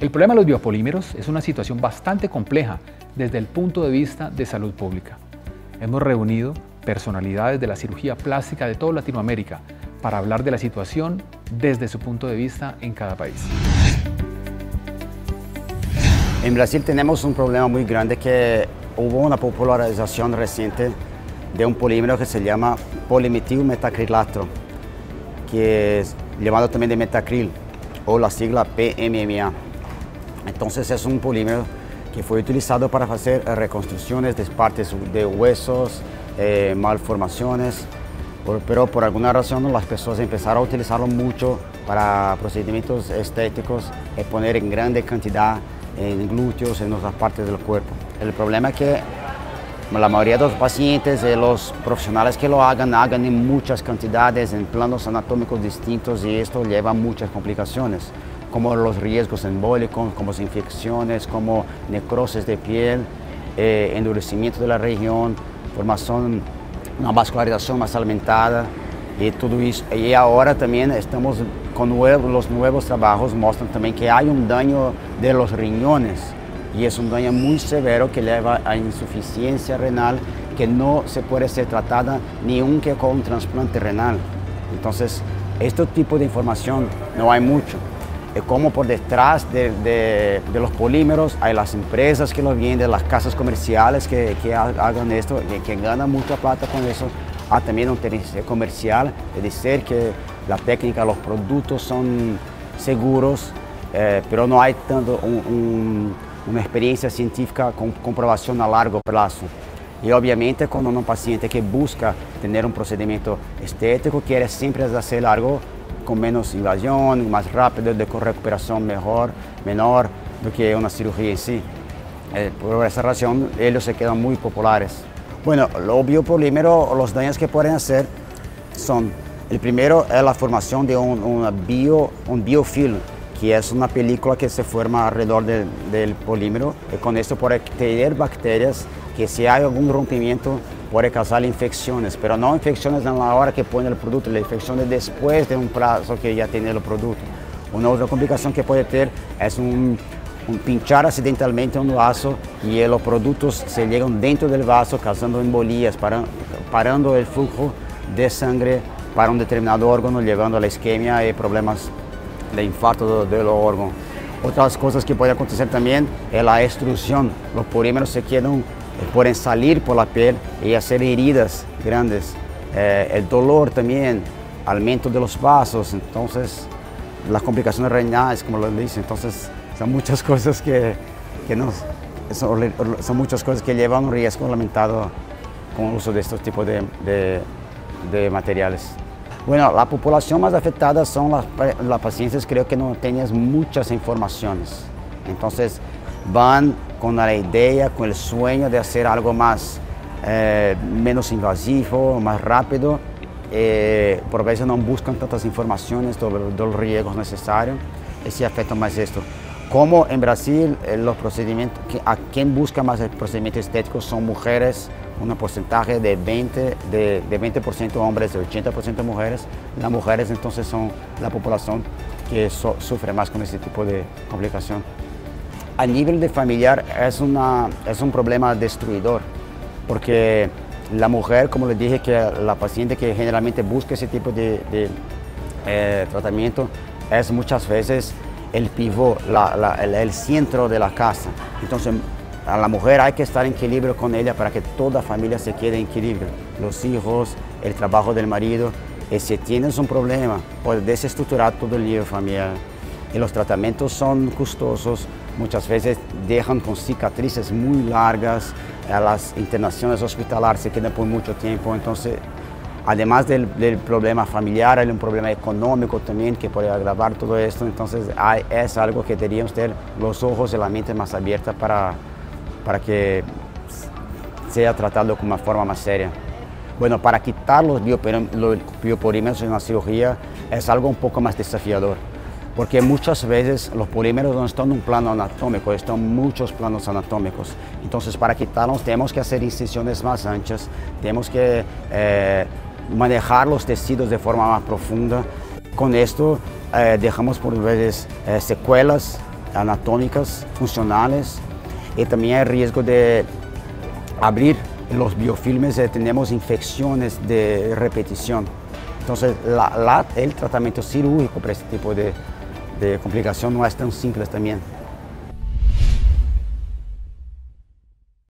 El problema de los biopolímeros es una situación bastante compleja desde el punto de vista de salud pública. Hemos reunido personalidades de la cirugía plástica de toda Latinoamérica para hablar de la situación desde su punto de vista en cada país. En Brasil tenemos un problema muy grande que hubo una popularización reciente de un polímero que se llama polimetilmetacrilato, que es llamado también de metacril o la sigla PMMA. Entonces es un polímero que fue utilizado para hacer reconstrucciones de partes de huesos, malformaciones, pero por alguna razón las personas empezaron a utilizarlo mucho para procedimientos estéticos y poner en grande cantidad en glúteos, en otras partes del cuerpo. El problema es que la mayoría de los pacientes y los profesionales que lo hagan en muchas cantidades, en planos anatómicos distintos, y esto lleva a muchas complicaciones, como los riesgos embólicos, como infecciones, como necrosis de piel, endurecimiento de la región, formación, una vascularización más aumentada y todo eso. Y ahora también estamos con los nuevos trabajos, muestran también que hay un daño de los riñones y es un daño muy severo que lleva a insuficiencia renal que no se puede ser tratada ni aunque con un trasplante renal. Entonces, este tipo de información no hay mucho. Como por detrás de los polímeros hay las empresas que lo venden, las casas comerciales que hagan esto, que ganan mucha plata con eso. Hay también un interés comercial, es decir, que la técnica, los productos son seguros, pero no hay tanto una experiencia científica con comprobación a largo plazo. Y obviamente cuando un paciente que busca tener un procedimiento estético quiere siempre hacer algo con menos invasión, más rápido, de recuperación menor do que una cirugía en sí. Por esa razón, ellos se quedan muy populares. Bueno, los biopolímeros, los daños que pueden hacer son, el primero es la formación de un biofilm, que es una película que se forma alrededor del polímero, y con esto puede tener bacterias que si hay algún rompimiento puede causar infecciones, pero no infecciones en la hora que pone el producto, la infección es después de un plazo que ya tiene el producto. Una otra complicación que puede tener es un pinchar accidentalmente un vaso y los productos se llegan dentro del vaso causando embolías, parando el flujo de sangre para un determinado órgano, llevando a la isquemia y problemas de infarto del órgano. Otras cosas que pueden acontecer también es la extrusión. Los polímeros pueden salir por la piel y hacer heridas grandes. El dolor también, aumento de los vasos, entonces las complicaciones renales, como lo dice, entonces son muchas cosas son muchas cosas que llevan un riesgo lamentado con el uso de estos tipos de materiales. Bueno, la población más afectada son las pacientes, creo que no tienen muchas informaciones. Entonces van con la idea, con el sueño de hacer algo menos invasivo, más rápido. Por veces no buscan tantas informaciones de los riesgos necesarios y se afecta más esto. Como en Brasil, los procedimientos, a quien busca más el procedimiento estético son mujeres, un porcentaje de 20% hombres, de 80% mujeres. Las mujeres entonces son la población que sufre más con este tipo de complicación. A nivel de familiar es un problema destruidor, porque la mujer, como les dije, que la paciente que generalmente busca ese tipo de tratamiento es muchas veces el pivot, el centro de la casa. Entonces, a la mujer hay que estar en equilibrio con ella para que toda la familia se quede en equilibrio. Los hijos, el trabajo del marido. Y si tienes un problema, puedes desestructurar todo el lío familiar. Y los tratamientos son costosos, muchas veces dejan con cicatrices muy largas, las internaciones hospitalarias se quedan por mucho tiempo. Entonces, además del problema familiar, hay un problema económico también que puede agravar todo esto. Entonces, es algo que deberíamos tener los ojos y la mente más abierta para que sea tratado con una forma más seria. Bueno, para quitar los biopolímeros en la cirugía es algo un poco más desafiador, porque muchas veces los polímeros no están en un plano anatómico, están en muchos planos anatómicos. Entonces, para quitarlos tenemos que hacer incisiones más anchas, tenemos que manejar los tejidos de forma más profunda. Con esto dejamos por veces secuelas anatómicas, funcionales, y también hay riesgo de abrir los biofilmes y tenemos infecciones de repetición. Entonces, el tratamiento cirúrgico para este tipo de complicación no es tan simple también.